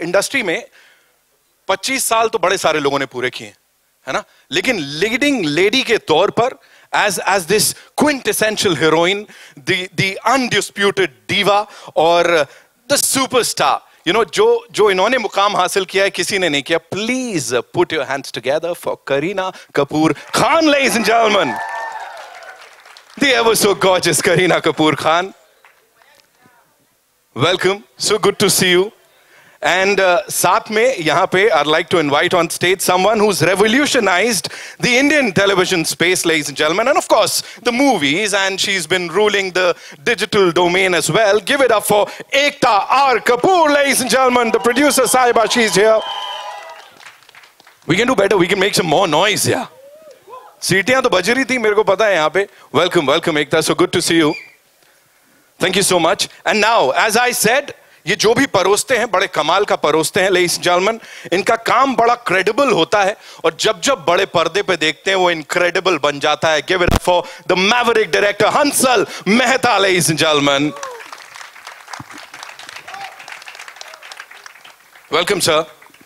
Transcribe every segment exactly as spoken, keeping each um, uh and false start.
Industry में पच्चीस साल तो बड़े सारे लोगों ने पूरे किए, है ना, लेकिन लीडिंग लेडी के तौर पर as as this quintessential heroine, the the undisputed diva और the superstar, you know, जो जो इन्होंने मुकाम हासिल किया है किसी ने नहीं किया. Please put your hands together for Kareena Kapoor Khan, ladies and gentlemen. The ever so gorgeous Kareena Kapoor Khan. Welcome. So good to see you. And uh, साथ में यहाँ पे I'd like to invite on stage someone who's revolutionized the Indian television space, ladies and gentlemen, and of course the movies, and she's been ruling the digital domain as well. Give it up for Ekta R. Kapoor, ladies and gentlemen, the producer Sahiba, she's here. We can do better, we can make some more noise, yeah. सीटियां तो बज रही थी मेरे को पता है यहाँ पे. Welcome, welcome Ekta, so good to see you. Thank you so much. And now, as I said, ये जो भी परोसते हैं बड़े कमाल का परोसते हैं, ladies and gentlemen. इनका काम बड़ा credible होता है और जब जब बड़े पर्दे पे देखते हैं वो incredible बन जाता है. Give it up for the maverick director Hansal Mehta, ladies and gentlemen. Welcome, sir.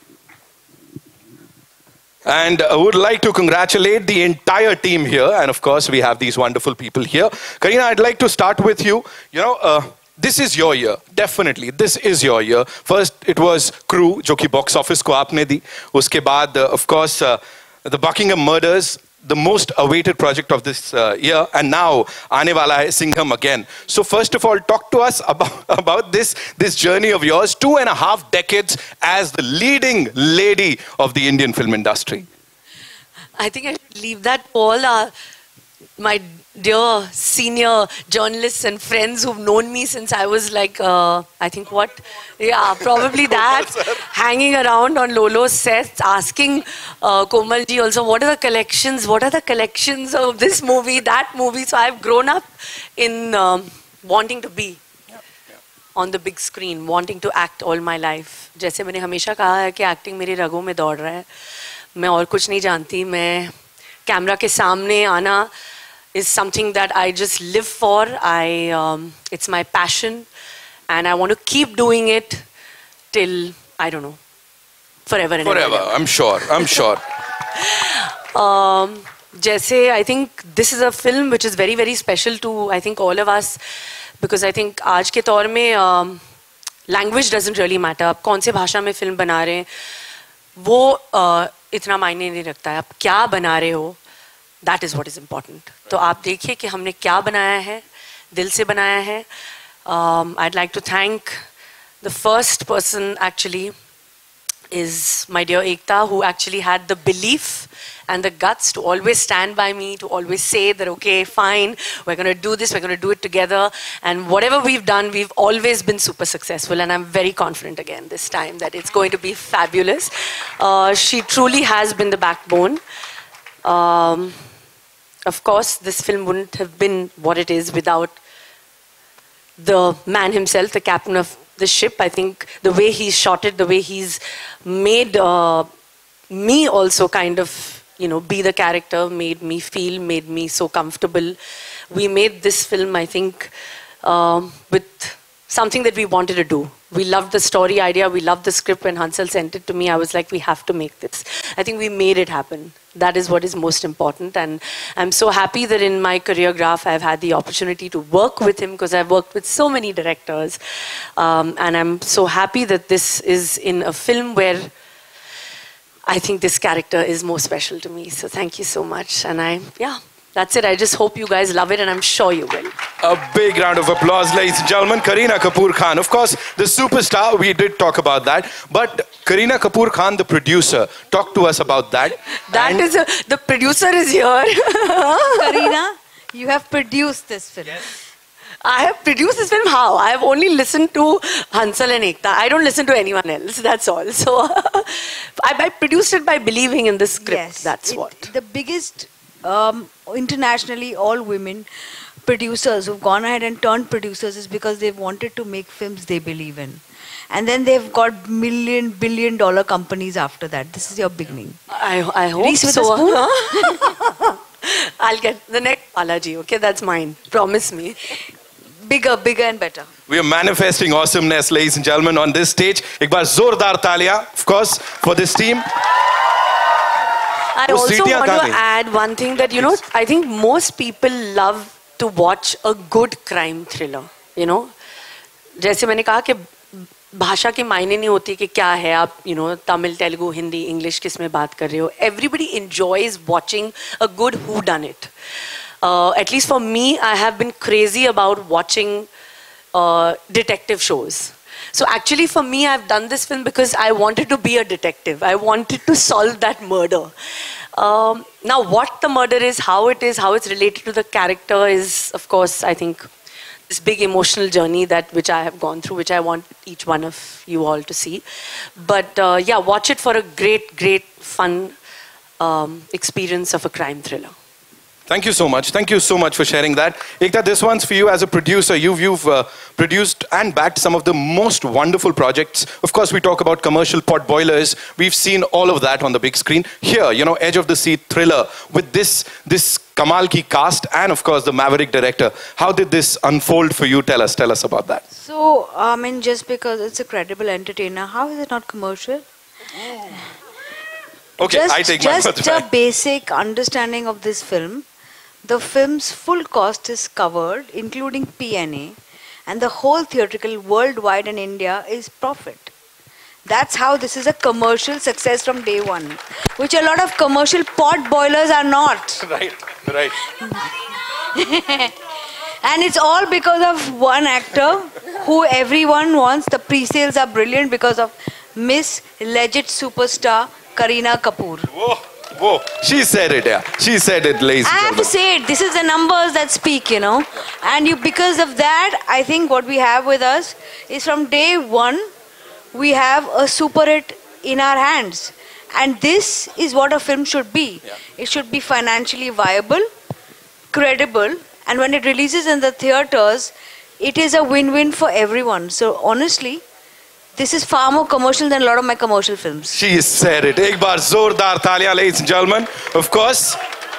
And I would like to congratulate the entire team here, and of course we have these wonderful people here. Kareena, I'd like to start with you. You know, uh, this is your year, definitely. This is your year. First, it was Crew, जो कि box office को आपने दी. उसके बाद, uh, of course, uh, the Buckingham Murders, the most awaited project of this uh, year, and now आने वाला है Singham again. So first of all, talk to us about about this this journey of yours, two and a half decades as the leading lady of the Indian film industry. I think I should leave that Paul, uh, my dear senior journalists and friends who've known me since I was like, uh, I think what, yeah, probably that, hanging around on Lolo's sets, asking uh, Komal ji also, what are the collections, what are the collections of this movie, that movie. So I've grown up in um, wanting to be on the big screen, wanting to act all my life. जैसे मैंने हमेशा कहा है कि acting मेरी रगों में दौड़ रहा है. मैं और कुछ नहीं जानती. मैं कैमरा के सामने आना is something that I just live for. I, um, it's my passion, and I want to keep doing it till, I don't know, forever and forever. Forever, I'm sure, I'm sure. um, जैसे, I think this is a film which is very, very special to, I think, all of us, because I think आज के तौर में um, language doesn't really matter. आप कौन से भाषा में film बना रहे हैं, वो uh, इतना मायने नहीं रखता है. आप क्या बना रहे हो, that is what is important. तो आप देखिए कि हमने क्या बनाया है, दिल से बनाया है. um, I'd like to thank the first person actually is my dear Ekta, who actually had the belief and the guts to always stand by me, to always say that, okay, fine, we're going to do this, we're going to do it together. And whatever we've done, we've always been super successful. And I'm very confident again this time that it's going to be fabulous. Uh, she truly has been the backbone. Um, Of course, this film wouldn't have been what it is without the man himself, the captain of the ship. I think the way he's shot it, the way he's made uh, me also kind of, you know, be the character, made me feel, made me so comfortable. We made this film, I think, um, with something that we wanted to do. We loved the story idea, we loved the script. When Hansal sent it to me, I was like, we have to make this. I think we made it happen. That is what is most important. And I'm so happy that in my career graph, I've had the opportunity to work with him, because I've worked with so many directors. Um, and I'm so happy that this is in a film where I think this character is more special to me. So thank you so much. And I, yeah. That's it. I just hope you guys love it, and I'm sure you will. A big round of applause, ladies and gentlemen. Kareena Kapoor Khan, of course, the superstar. We did talk about that. But Kareena Kapoor Khan, the producer, talk to us about that. That and is a, the producer is here. Kareena, you have produced this film. Yes. I have produced this film. How? I have only listened to Hansal and Ekta. I don't listen to anyone else. That's all. So I, I produced it by believing in the script. Yes, That's it, what. The biggest. Um, internationally, all women producers who've gone ahead and turned producers is because they've wanted to make films they believe in. And then they've got million, billion dollar companies after that. This is your beginning. I, I hope Reese with so. a spoon? I'll get the next Balaji, okay? That's mine. Promise me. Bigger, bigger and better. We are manifesting awesomeness, ladies and gentlemen, on this stage. एक बार जोरदार तालियां, of course, for this team. I also want to add one thing that, you know, I think most people love to watch a good crime thriller, you know. जैसे मैंने कहा कि भाषा के मायने नहीं होती कि क्या है आप, you know, Tamil, Telugu, Hindi, English किस में बात कर रहे हो. Everybody enjoys watching a good whodunit. Uh, at least for me, I have been crazy about watching uh, detective shows. So actually for me, I've done this film because I wanted to be a detective. I wanted to solve that murder. Um, now what the murder is, how it is, how it's related to the character is, of course, I think, this big emotional journey that which I have gone through, which I want each one of you all to see. But uh, yeah, watch it for a great, great, fun um, experience of a crime thriller. Thank you so much. Thank you so much for sharing that. Ekta, this one's for you as a producer. You've, you've uh, produced and backed some of the most wonderful projects. Of course, we talk about commercial pot boilers. We've seen all of that on the big screen. Here, you know, edge of the seat thriller with this, this Kamal ki cast and, of course, the Maverick director. How did this unfold for you? Tell us. Tell us about that. So, I mean, just because it's a credible entertainer, how is it not commercial? Okay, just, I take my Just a basic understanding of this film. The film's full cost is covered, including P and A, and the whole theatrical worldwide in India is profit. That's how this is a commercial success from day one, which a lot of commercial pot boilers are not. Right, right. And it's all because of one actor who everyone wants. The pre-sales are brilliant because of Miss Legit Superstar Kareena Kapoor. Whoa. Whoa, she said it, yeah. She said it, ladies and I have to say it. This is the numbers that speak, you know. And you, because of that, I think what we have with us is from day one, we have a super hit in our hands. And this is what a film should be. Yeah. It should be financially viable, credible, and when it releases in the theaters, it is a win-win for everyone. So honestly, this is far more commercial than a lot of my commercial films. She said it. Ek baar zordar talia, ladies and gentlemen. Of course,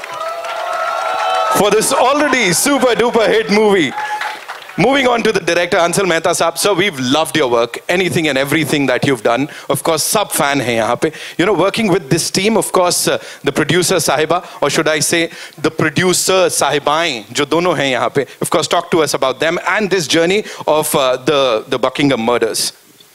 for this already super duper hit movie. Moving on to the director, Ansel Mehta Saab. Sir, we've loved your work. Anything and everything that you've done. Of course, sub fan hai yahan pe. You know, working with this team, of course, uh, the producer Sahiba, or should I say, the producer Sahibain, jo dono hai yahan pe. Of course, talk to us about them and this journey of uh, the, the Buckingham murders.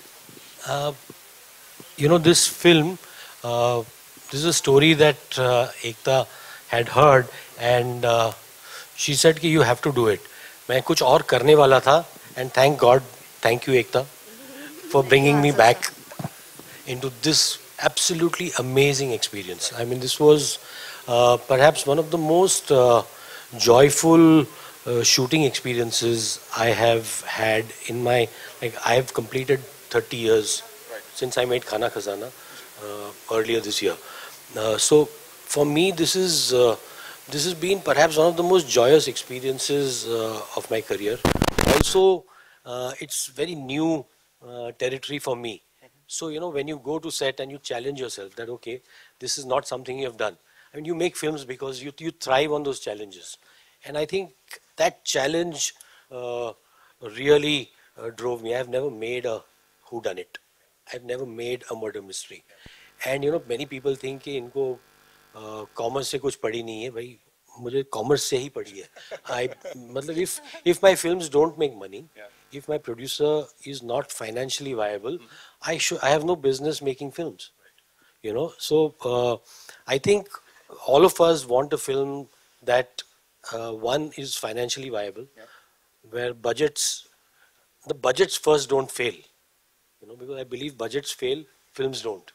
Uh, you know, this film, uh, this is a story that uh, Ekta had heard and uh, she said कि you have to do it. मैं कुछ और करने वाला था and thank God, thank you Ekta for bringing me back into this absolutely amazing experience. I mean, this was uh, perhaps one of the most uh, joyful uh, shooting experiences I have had in my, like I have completed thirty years right. since I made Khana Khazana uh, earlier this year. Uh, so for me, this is uh, this has been perhaps one of the most joyous experiences uh, of my career. Also, uh, it's very new uh, territory for me. So you know, when you go to set and you challenge yourself that okay, this is not something you have done. I mean, you make films because you you thrive on those challenges, and I think that challenge uh, really uh, drove me. I have never made a who done it. I've never made a murder mystery. And you know, many people think कि इनको uh, commerce से कुछ पढ़ी नहीं है. भाई मुझे commerce से ही पढ़ी है. I मतलब if if my films don't make money, yeah. if my producer is not financially viable, mm-hmm. I should I have no business making films. Right. You know, so uh, I think all of us want a film that uh, one is financially viable, yeah. where budgets, the budgets first don't fail. You know, because I believe budgets fail, films don't.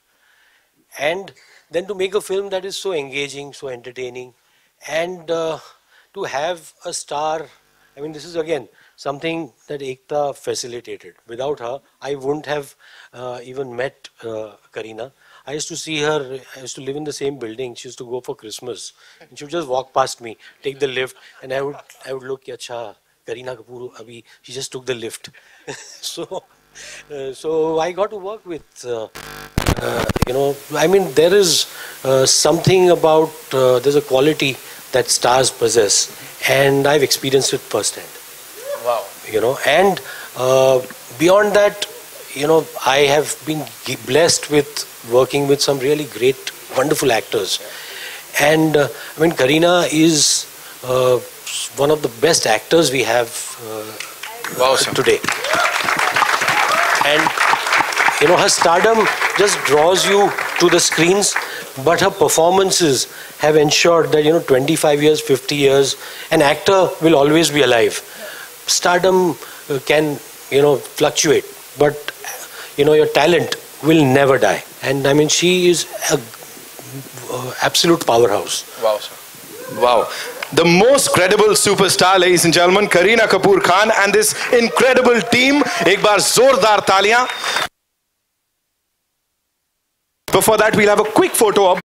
And then to make a film that is so engaging, so entertaining, and uh, to have a star, I mean, this is again something that Ekta facilitated. Without her, I wouldn't have uh, even met uh, Kareena. I used to see her, I used to live in the same building. She used to go for Christmas. And she would just walk past me, take the lift, and I would, I would look, Acha, Kareena Kapoor, abhi, she just took the lift. so, uh, so I got to work with, uh, uh, you know, I mean, there is uh, something about, uh, there's a quality that stars possess, and I've experienced it firsthand. Wow. you know, and uh, beyond that, you know, I have been blessed with working with some really great, wonderful actors. And uh, I mean, Kareena is uh, one of the best actors we have uh, wow, today. And, you know, her stardom just draws you to the screens, but her performances have ensured that, you know, twenty-five years, fifty years, an actor will always be alive. Stardom uh, can, you know, fluctuate, but, you know, your talent will never die. And I mean, she is a uh, absolute powerhouse. Wow, sir. Wow. The most credible superstar, ladies and gentlemen, Kareena Kapoor Khan and this incredible team. Ek baar zordar taaliyan. Before that, we'll have a quick photo of.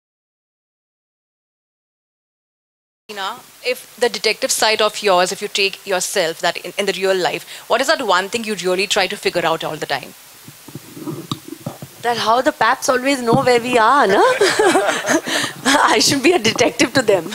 If the detective side of yours, if you take yourself that in, in the real life, what is that one thing you really try to figure out all the time? That how the paps always know where we are, no? I should be a detective to them.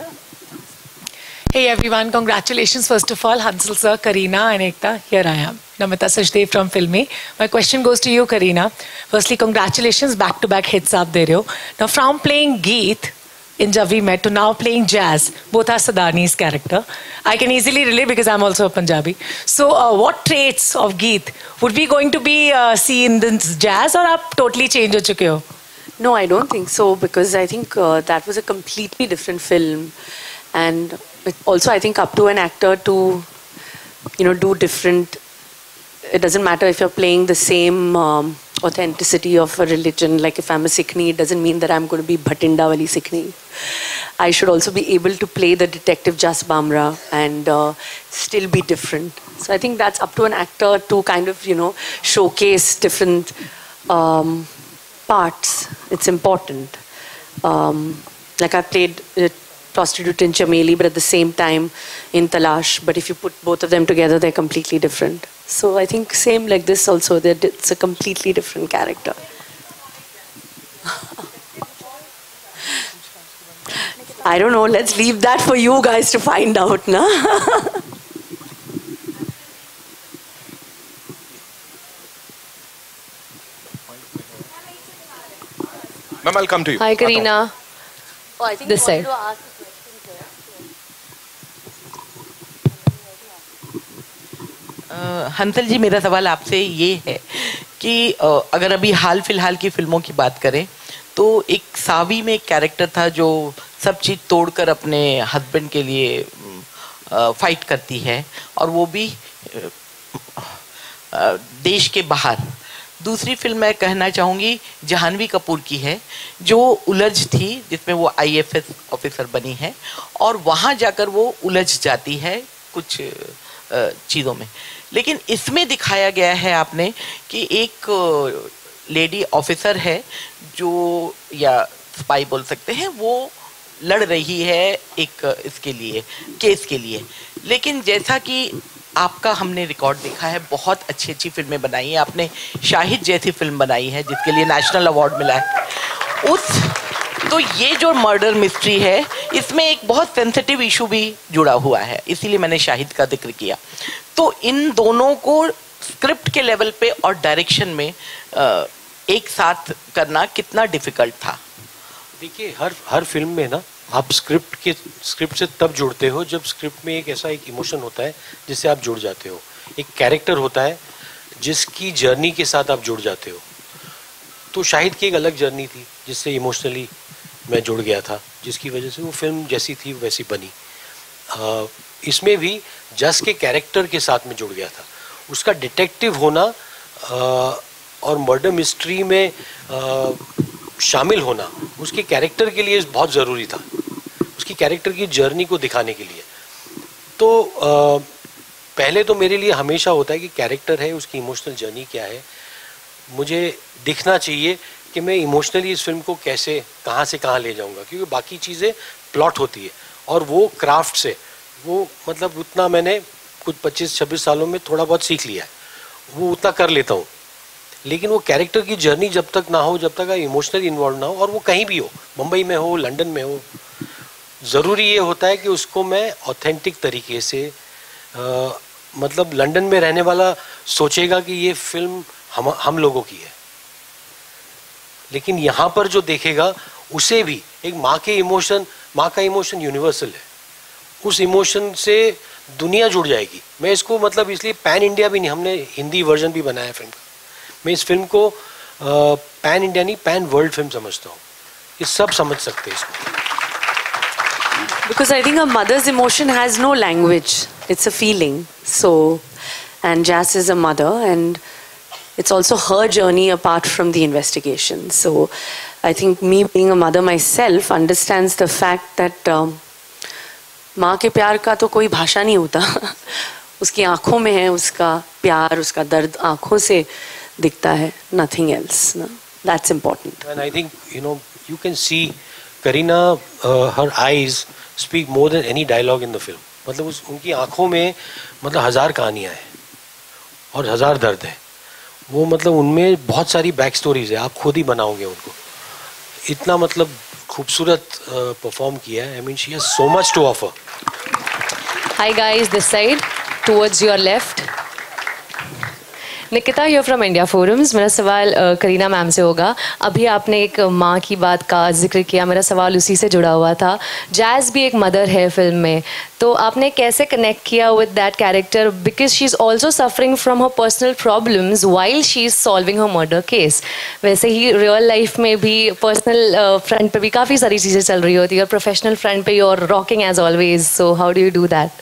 Hey everyone, congratulations first of all, Hansal sir, Kareena and Ekta. Here I am, Namita Sachdev from Filmy. My question goes to you, Kareena. Firstly, congratulations, back-to-back hits aap de rahe ho. Now from playing Geet in Jab We Met to now playing Jazz, both are Sadani's character. I can easily relate because I'm also a Punjabi. So uh, what traits of Geet would we going to be uh, see in this Jazz, or aap totally change ho chuke ho? No, I don't think so, because I think uh, that was a completely different film. And it also, I think, up to an actor to, you know, do different. It doesn't matter if you're playing the same um, authenticity of a religion. Like if I'm a Sikhni, it doesn't mean that I'm going to be Bhatinda wali Sikhni. I should also be able to play the detective Jas Bamra and uh, still be different. So I think that's up to an actor to kind of, you know, showcase different um, parts. It's important. Um, like I played uh, prostitute in Chameli, but at the same time in Talash. But if you put both of them together, they're completely different. So I think same like this also, that it's a completely different character. I don't know, let's leave that for you guys to find out, na? Ma'am, I'll come to you. Hi, Kareena. Oh, I think This side. Hansal जी, मेरा सवाल आपसे ये है कि अगर अभी हाल फिलहाल की फिल्मों की बात करें तो एक सावी में एक कैरेक्टर था जो सब चीज़ तोड़कर अपने हस्बैंड के लिए फाइट करती है, और वो भी देश के बाहर। दूसरी फिल्म मैं कहना चाहूँगी जहानवी कपूर की है, जो उलझ थी, जिसमें वो आई एफ एस ऑफिसर बनी है और वहाँ जाकर वो उलझ जाती है कुछ चीज़ों में। लेकिन इसमें दिखाया गया है आपने कि एक लेडी ऑफिसर है जो, या स्पाई बोल सकते हैं, वो लड़ रही है एक इसके लिए, केस के लिए। लेकिन जैसा कि आपका हमने रिकॉर्ड देखा है, बहुत अच्छी अच्छी फिल्में बनाई हैं आपने। शाहिद जैसी फिल्म बनाई है जिसके लिए नेशनल अवार्ड मिला है। उस तो ये जो मर्डर मिस्ट्री है, इसमें एक बहुत सेंसिटिव इशू भी जुड़ा हुआ है, इसीलिए मैंने शाहिद का जिक्र किया। तो इन दोनों को स्क्रिप्ट के लेवल पे और डायरेक्शन में एक साथ करना कितना डिफिकल्ट था? देखिए, हर हर फिल्म में ना आप स्क्रिप्ट के स्क्रिप्ट से तब जुड़ते हो जब स्क्रिप्ट में एक ऐसा एक इमोशन होता है जिससे आप जुड़ जाते हो, एक कैरेक्टर होता है जिसकी जर्नी के साथ आप जुड़ जाते हो। तो शाहिद की एक अलग जर्नी थी जिससे इमोशनली मैं जुड़ गया था, जिसकी वजह से वो फिल्म जैसी थी वैसी बनी। आ, इसमें भी जस के कैरेक्टर के साथ में जुड़ गया था। उसका डिटेक्टिव होना आ, और मर्डर मिस्ट्री में आ, शामिल होना उसके कैरेक्टर के लिए बहुत ज़रूरी था, उसकी कैरेक्टर की जर्नी को दिखाने के लिए। तो आ, पहले तो मेरे लिए हमेशा होता है कि कैरेक्टर है, उसकी इमोशनल जर्नी क्या है, मुझे दिखना चाहिए कि मैं इमोशनली इस फिल्म को कैसे कहाँ से कहाँ ले जाऊँगा, क्योंकि बाकी चीज़ें प्लॉट होती है और वो क्राफ्ट से वो मतलब उतना मैंने कुछ पच्चीस छब्बीस सालों में थोड़ा बहुत सीख लिया है, वो उतना कर लेता हूँ। लेकिन वो कैरेक्टर की जर्नी जब तक ना हो, जब तक इमोशनली इन्वॉल्व ना हो, और वो कहीं भी हो, मुंबई में हो, लंदन में हो, ज़रूरी ये होता है कि उसको मैं ऑथेंटिक तरीके से आ, मतलब लंदन में रहने वाला सोचेगा कि ये फिल्म हम हम लोगों की है, लेकिन यहाँ पर जो देखेगा उसे भी एक माँ के इमोशन, माँ का इमोशन यूनिवर्सल है, उस इमोशन से दुनिया जुड़ जाएगी। मैं इसको मतलब इसलिए पैन इंडिया भी नहीं, हमने हिंदी वर्जन भी बनाया फिल्म का, मैं इस फिल्म को पैन इंडिया नहीं पैन वर्ल्ड फिल्म समझता हूँ, ये सब समझ सकते हैं इसको। Because I think a mother's emotion has no language. It's a feeling. So, and Jazz is a mother, and it's also her journey apart from the investigation. So, I think me being a mother myself understands the fact that um, माँ के प्यार का तो कोई भाषा नहीं होता उसकी आँखों में है उसका प्यार, उसका दर्द आँखों से दिखता है, nothing else. No? That's important. And I think, you know, you can see Kareena, uh, her eyes speak more than any dialogue in the film. मतलब उस उनकी आँखों में मतलब हजार कहानियाँ हैं और हजार दर्द है, वो मतलब उनमें बहुत सारी बैक स्टोरीज है, आप खुद ही बनाओगे उनको, इतना मतलब खूबसूरत परफॉर्म किया है. I mean, she has so much to offer. Hi guys, this side, towards your left. Nikita, you're from India Forums. मेरा सवाल करीना मैम से होगा. अभी आपने एक माँ की बात का जिक्र किया, मेरा सवाल उसी से जुड़ा हुआ था. जैज़ भी एक मदर है फिल्म में, तो आपने कैसे कनेक्ट किया with that character, because she is also suffering from her personal problems while she is solving her murder case. वैसे ही रियल लाइफ में भी पर्सनल फ्रंट पे भी काफ़ी सारी चीज़ें चल रही होती है और प्रोफेशनल फ्रंट पे you are rocking as always. So how do you do that?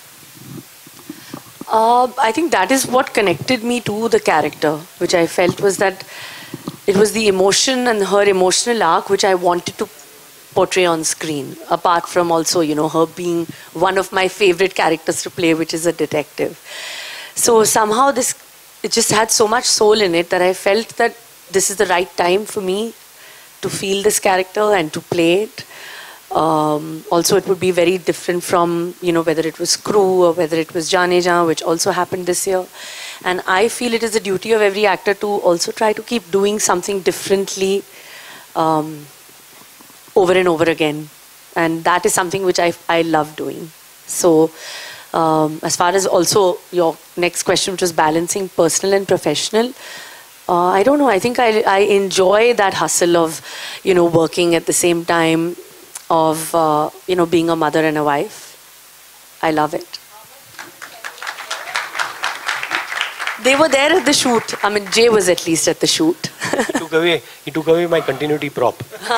Uh, I think that is what connected me to the character, which I felt was that it was the emotion and her emotional arc which I wanted to portray on screen, apart from also, you know, her being one of my favorite characters to play, which is a detective. So somehow this, it just had so much soul in it that I felt that this is the right time for me to feel this character and to play it. Um, also, it would be very different from, you know, whether it was Crew or whether it was Jaane Jaan, which also happened this year. And I feel it is the duty of every actor to also try to keep doing something differently um, over and over again. And that is something which I, I love doing. So, um, as far as also your next question, which was balancing personal and professional, uh, I don't know. I think I, I enjoy that hustle of, you know, working at the same time, of, uh, you know, being a mother and a wife. I love it. They were there at the shoot. I mean, Jay was at least at the shoot. he took away, he took away my continuity prop.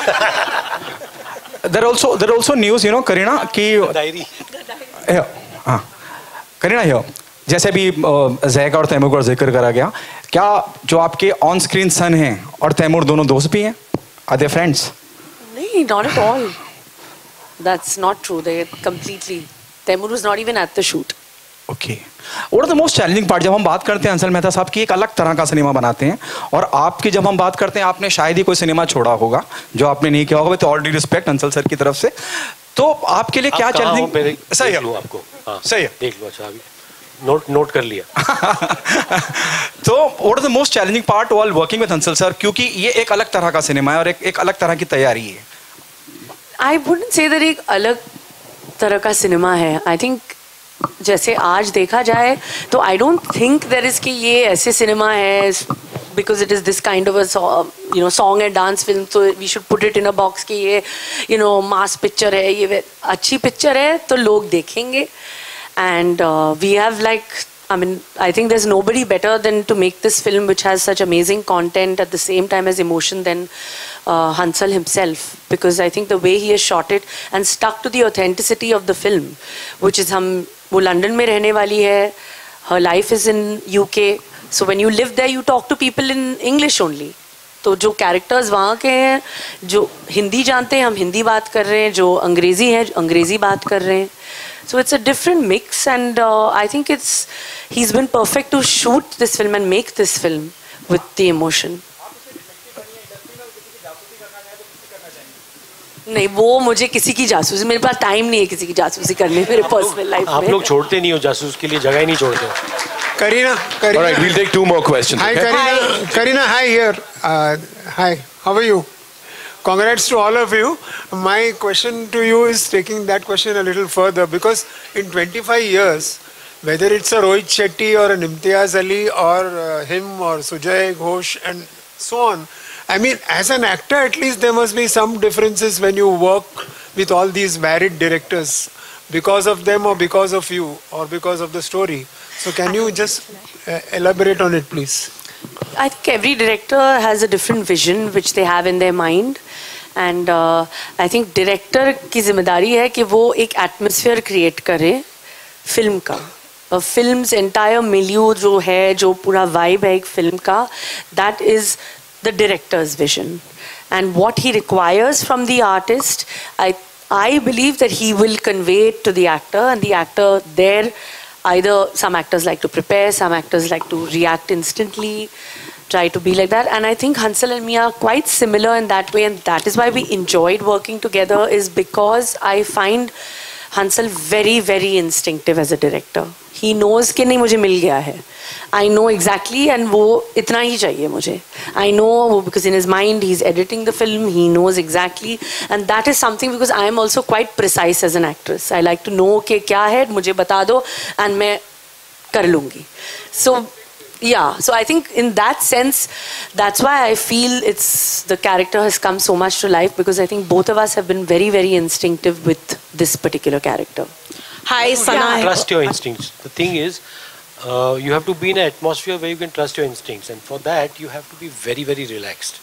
there also, there also news, you know, Kareena, ki... Diary. Here, हाँ, Kareena here. जैसे भी Jack और तैमूर का जिक्र करा गया, क्या जो आपके ऑन स्क्रीन सन हैं और तैमूर दोनों दोस्त भी हैं? Are they friends? नहीं, not at all. That's not true. They completely. Taimur was not even at the shoot. Okay. What are the most challenging part? जब हम बात करते हैं अंसल मेहता साहब की एक अलग तरह का सिनेमा बनाते हैं, और आपकी जब हम बात करते हैं आपने शायद ही कोई सिनेमा छोड़ा होगा जो आपने नहीं किया होगा, with all due respect Ansal sir की तरफ से. तो आपके लिए क्या चैलेंजिंग? सही है आपको. हाँ, सही है. देख लो. अच्छा, अभी नोट नोट कर लिया. तो what is the most challenging part while working with Ansal sir, क्योंकि ये एक अलग तरह का सिनेमा है और एक एक अलग तरह की तैयारी है. I wouldn't say that एक अलग तरह का सिनेमा है. I think जैसे आज देखा जाए तो I don't think there is कि ये ऐसे सिनेमा है because it is this kind of a you know song and dance film, so we should put it in a box कि ये you know mass picture है, ये अच्छी picture है तो लोग देखेंगे. And uh, we have like, I mean, I think there's nobody better than to make this film which has such amazing content at the same time as emotion than uh, Hansal himself, because I think the way he has shot it and stuck to the authenticity of the film, which is हम वो London में रहने वाली है, her life is in U K, so when you live there you talk to people in English only. तो जो characters वहाँ के हैं, जो हिंदी जानते हैं हम हिंदी बात कर रहे हैं, जो अंग्रेजी हैं अंग्रेजी बात कर रहे हैं. So it's a different mix, and uh, I think it's he's been perfect to shoot this film and make this film with the emotion. नहीं, वो मुझे किसी की जासूसी, मेरे पास टाइम नहीं है किसी की जासूसी करने मेरे पर्सनल लाइफ में. आप लोग छोड़ते नहीं हो जासूस के लिए, जगह ही नहीं छोड़ते. Kareena, Kareena. All right, we'll take two more questions. Hi, okay? Kareena. Kareena, hi here. Uh, hi, how are you? Congrats to all of you. My question to you is taking that question a little further, because in twenty-five years, whether it's a Rohit Shetty or an Imtiaz Ali or uh, him or Sujay Ghosh and so on. I mean, as an actor, at least there must be some differences when you work with all these varied directors because of them or because of you or because of the story. So can you just uh, elaborate on it, please? I think every director has a different vision which they have in their mind. And uh, I think director की जिम्मेदारी है कि वो एक atmosphere create करे film का. A film's entire milieu जो है, जो पूरा vibe है एक film का, that is the director's vision. And what he requires from the artist, I I believe that he will convey it to the actor, and the actor there, either some actors like to prepare, some actors like to react instantly, try to be like that. And I think Hansal and me are quite similar in that way, and that is why we enjoyed working together, is because I find Hansal very, very instinctive as a director. He knows कि नहीं मुझे मिल गया है. I know exactly, and वो इतना ही चाहिए मुझे. I know because in his mind he's editing the film, he knows exactly, and that is something because I am also quite precise as an actress. I like to know कि क्या है, मुझे बता दो, and मैं कर लूँगी. So yeah, so I think in that sense, that's why I feel it's the character has come so much to life, because I think both of us have been very, very instinctive with this particular character. Hi, Sana. Trust your instincts. The thing is, uh, you have to be in an atmosphere where you can trust your instincts, and for that you have to be very, very relaxed.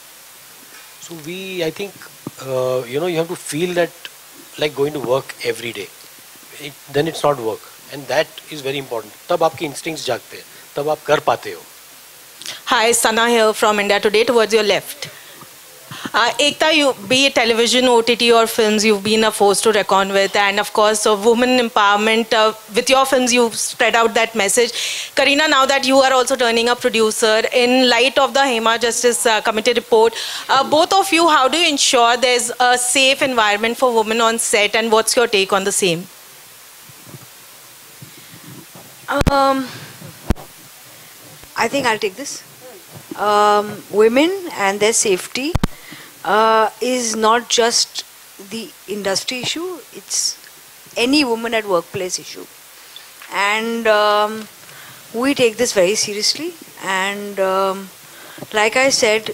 So we, I think, uh, you know, you have to feel that like going to work every day. It, then it's not work, and that is very important. तब आपके instincts जागते हैं, तब आप कर पाते हो. Hi, Sana here from India Today. Towards your left. Uh, Ekta, you, be it television, O T T or films, you've been a force to reckon with, and of course, uh, women empowerment. Uh, with your films, you've spread out that message. Kareena, now that you are also turning a producer, in light of the Hema Justice uh, Committee report, uh, both of you, how do you ensure there's a safe environment for women on set, and what's your take on the same? Um, I think I'll take this. Um, women and their safety uh, is not just the industry issue, it's any woman at workplace issue. And um, we take this very seriously. And um, like I said,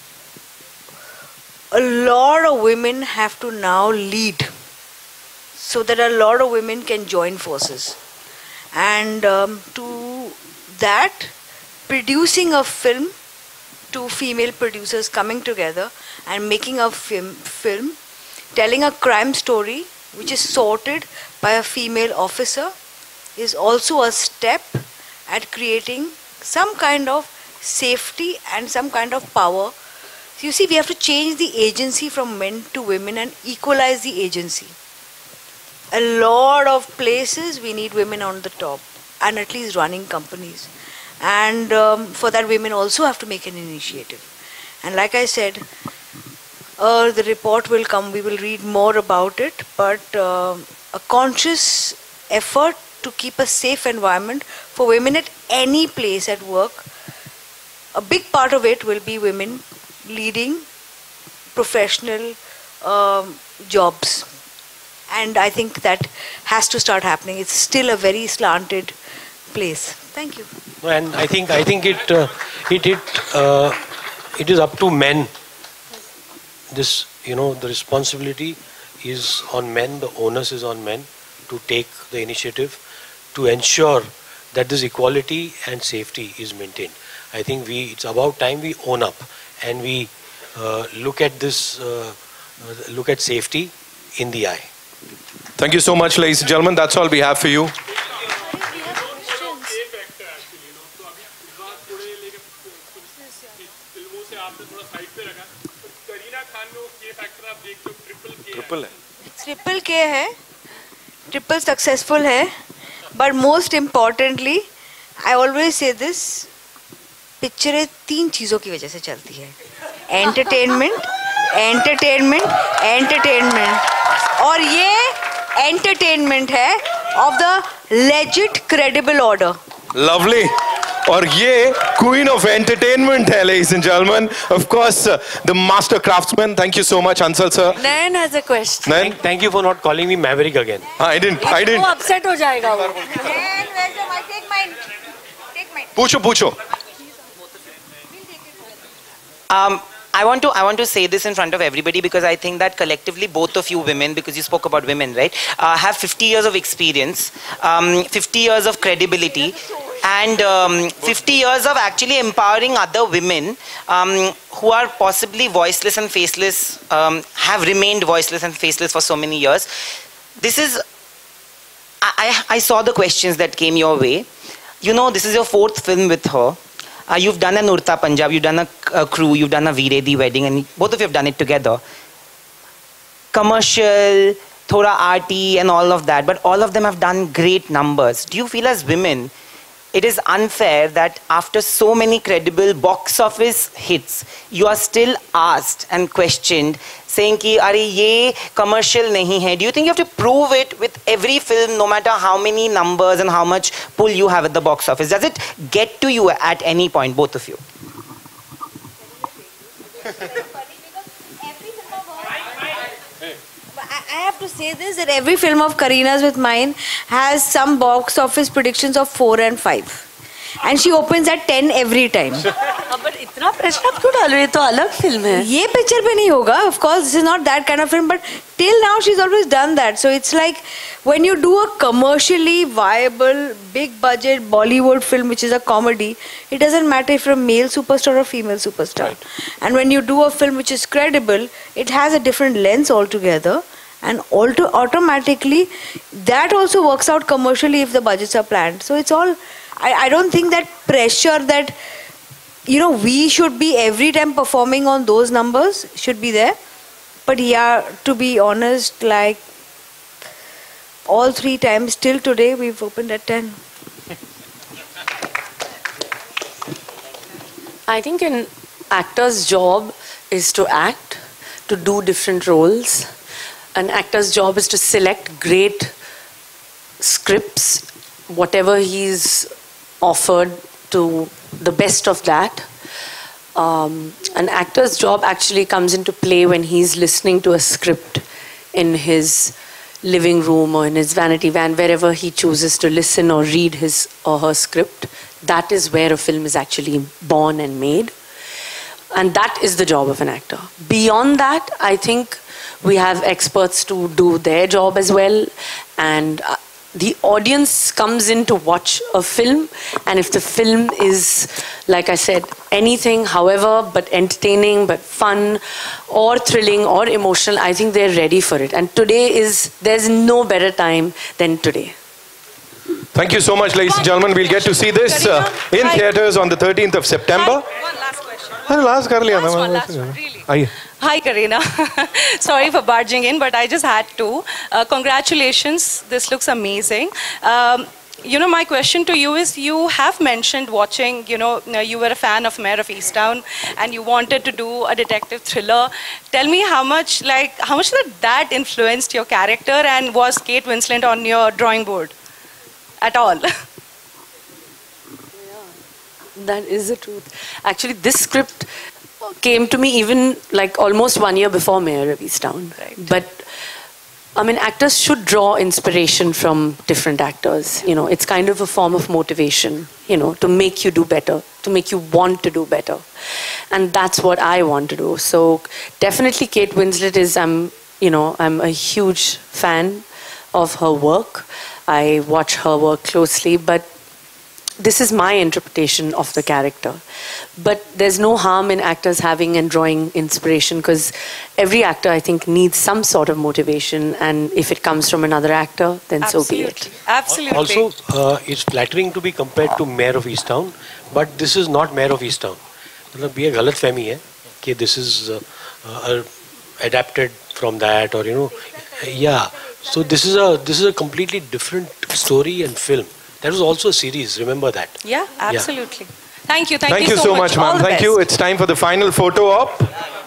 a lot of women have to now lead so that a lot of women can join forces. And um, to that, producing a film, two female producers coming together and making a film, film telling a crime story which is sorted by a female officer is also a step at creating some kind of safety and some kind of power. So you see, we have to change the agency from men to women and equalize the agency. A lot of places we need women on the top and at least running companies. And um, for that, women also have to make an initiative. And like I said, uh, the report will come, we will read more about it, but uh, a conscious effort to keep a safe environment for women at any place at work. A big part of it will be women leading professional um, jobs. And I think that has to start happening. It's still a very slanted place. Thank you. And I think I think it uh, it it uh, it is up to men. This, you know, the responsibility is on men. The onus is on men to take the initiative to ensure that this equality and safety is maintained. I think we it's about time we own up and we uh, look at this uh, look at safety in the eye. Thank you so much, ladies and gentlemen. That's all we have for you. Triple triple के है, triple successful है, but most importantly I always say this, पिक्चरें तीन चीज़ों की वजह से चलती है, एंटरटेनमेंट, एंटरटेनमेंट, एंटरटेनमेंट, और ये एंटरटेनमेंट है of the legit credible order. Lovely. और ये queen of entertainment है, ladies and gentlemen. Of course, uh, the master craftsman. Thank you so much, Hansal sir. Nayan has a question. Nayan? Thank, thank you for not calling me Maverick again. I didn't. I didn't. वो upset हो जाएगा वो. mine. Take mine. Pucho, pucho. Um, I want to I want to say this in front of everybody because I think that collectively both of you women, because you spoke about women, right, uh, have fifty years of experience, um, fifty years of credibility, and um, fifty years of actually empowering other women um, who are possibly voiceless and faceless, um, have remained voiceless and faceless for so many years. This is, I, I, I saw the questions that came your way. You know, this is your fourth film with her. Uh, you've done an Urta Punjab, you've done a, a Crew, you've done a Veeredi Wedding, and both of you have done it together. Commercial, thoda arty, and all of that, but all of them have done great numbers. Do you feel as women, it is unfair that after so many credible box office hits, you are still asked and questioned, saying ki, "Are ye commercial nahi hai?" Do you think you have to prove it with every film, no matter how many numbers and how much pull you have at the box office? Does it get to you at any point, both of you? I have to say this, that every film of Karena's with mine has some box office predictions of four and five. And she opens at ten every time. But इतना pressure आप क्यों डाल रहे हैं? तो अलग film है. ये picture पे नहीं होगा. Of course, this is not that kind of film. But till now, she's always done that. So it's like when you do a commercially viable, big budget Bollywood film, which is a comedy, it doesn't matter if you're a male superstar or female superstar. Right. And when you do a film which is credible, it has a different lens altogether. And auto automatically, that also works out commercially if the budgets are planned. So it's all, I, I don't think that pressure that, you know, we should be every time performing on those numbers should be there. But yeah, to be honest, like all three times till today, we've opened at ten. I think an actor's job is to act, to do different roles. An actor's job is to select great scripts, whatever he's offered, to the best of that. Um, an actor's job actually comes into play when he's listening to a script in his living room or in his vanity van, wherever he chooses to listen or read his or her script. That is where a film is actually born and made. And that is the job of an actor. Beyond that, I think we have experts to do their job as well, and uh, the audience comes in to watch a film, and if the film is, like I said, anything, however, but entertaining, but fun, or thrilling, or emotional, I think they're ready for it. And today is, there's no better time than today. Thank you so much, ladies and gentlemen. We'll get to see this uh, in theaters on the thirteenth of September. One last question. Last, kar liya last na. one, last one, really. Aye. Hi, Kareena. Sorry for barging in, but I just had to. Uh, congratulations. This looks amazing. Um, you know, my question to you is, you have mentioned watching, you know, you were a fan of Mare of Easttown and you wanted to do a detective thriller. Tell me how much, like, how much that, that influenced your character, and was Kate Winslet on your drawing board at all? That is the truth. Actually, this script came to me even like almost one year before Mare of Easttown. Right. But I mean, actors should draw inspiration from different actors. You know, it's kind of a form of motivation, you know, to make you do better, to make you want to do better. And that's what I want to do. So definitely Kate Winslet is, I'm, you know, I'm a huge fan of her work. I watch her work closely, but this is my interpretation of the character. But there's no harm in actors having and drawing inspiration, because every actor, I think, needs some sort of motivation, and if it comes from another actor, then Absolutely. so be it. Absolutely. Also, uh, it's flattering to be compared to Mare of Easttown, but this is not Mare of Easttown. मतलब ये गलत फहमी है कि this is uh, uh, adapted from that, or you know, yeah. So this is a this is a completely different story and film. That was also a series, remember that? Yeah, absolutely. Yeah. Thank you. Thank, Thank you, you so, so much, much, ma'am. Thank best. you. It's time for the final photo op.